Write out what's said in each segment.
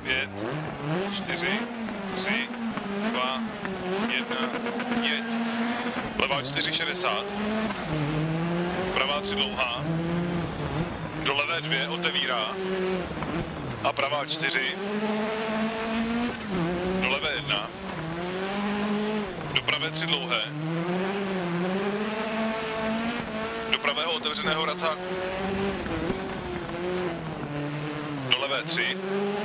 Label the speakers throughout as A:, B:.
A: 5, 4, 3, 2, 1, jeď. Levá 4,60. Pravá 3 dlouhá. Do levé 2 otevírá. A pravá 4. Do levé 1. Do pravé 3 dlouhé. Do pravého otevřeného racáku. Do levé 3.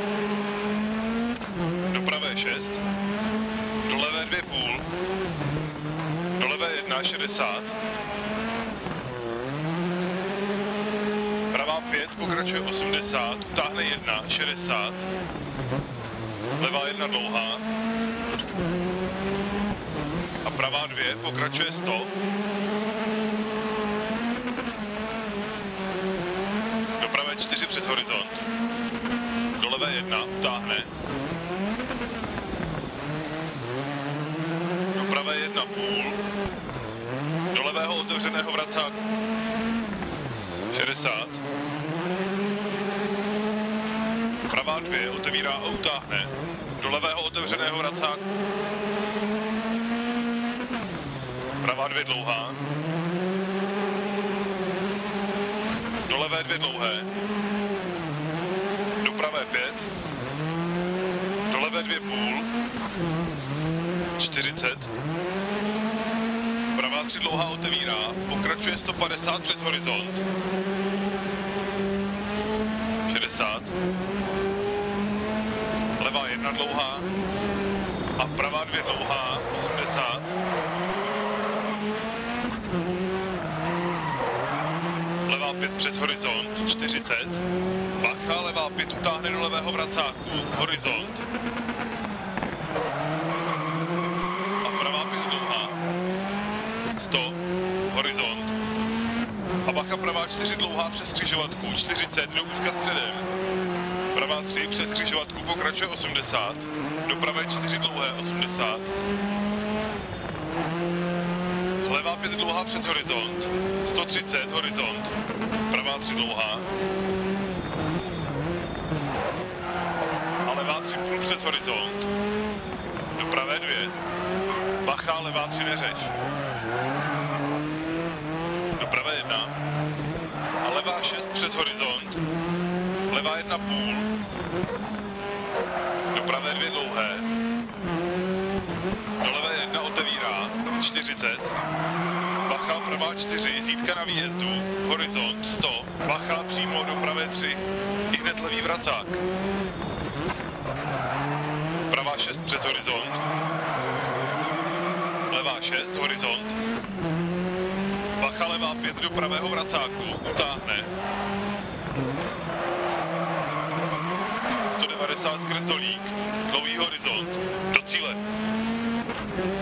A: Do pravé 6. Do levé 2,5. Do levé 1, 60. Pravá 5, pokračuje 80, utáhne 1, 60. Levá 1 dlouhá. A pravá 2, pokračuje 100. Do pravé 4 přes horizont. Do levé 1, utáhne. Do pravé 1,5. Do levého otevřeného vracáku. 60. Pravá 2 otevírá a utáhne. Do levého otevřeného vracáku. Pravá 2 dlouhá. Do levé 2 dlouhé. Do pravé 5. Do levé 2,5. 40. Pravá 3 dlouhá otevírá, pokračuje 150 přes horizont. 60. Levá 1 dlouhá. A pravá 2 dlouhá, 80. Levá 5 přes horizont, 40. Bacha, levá 5 utáhne do levého vracáku, horizont. A pravá 5 dlouhá. 100, horizont. A bacha, pravá 4 dlouhá přes křižovatku, 40, do úzka středem. Pravá 3 přes křižovatku pokračuje 80, do pravé 4 dlouhé 80. Levá 5 dlouhá přes horizont, 130, horizont. Pravá 3 dlouhá. A levá 3 půl přes horizont. Do pravé 2. Bacha, levá 3 neřeš. Do pravé 1. A levá 6 přes horizont. Levá 1 půl. Do pravé 2 dlouhé. Do levé 1 otevírá. 40. Bacha, pravá 4, zítka na výjezdu. Horizont 100. Bacha, přímo do pravé 3. I hned levý vracák. Pravá 6 přes horizont. Levá 6, horizont. Bacha, levá 5 do pravého vracáku, utáhne. 190 skrz dolík, dlouhý horizont, do cíle.